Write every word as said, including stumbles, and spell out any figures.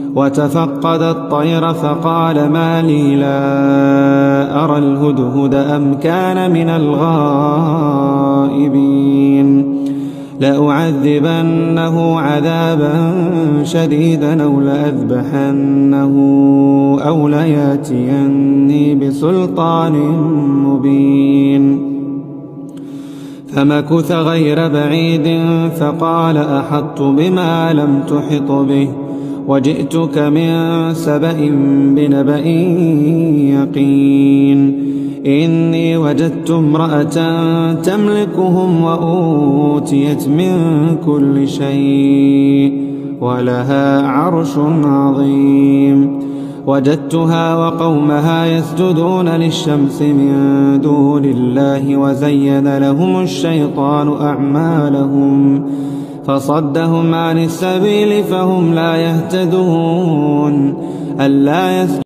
وتفقد الطير فقال ما لي لا أرى الهدهد أم كان من الغائبين لأعذبنه عذابا شديدا أو لأذبحنه أو لياتيني بسلطان مبين فمكث غير بعيد فقال أحطت بما لم تحط به وجئتك من سبأ بنبأ يقين إني وجدت امرأة تملكهم وأوتيت من كل شيء ولها عرش عظيم وجدتها وقومها يسجدون للشمس من دون الله وزين لهم الشيطان أعمالهم فصدهم عن السبيل فهم لا يهتدون ألا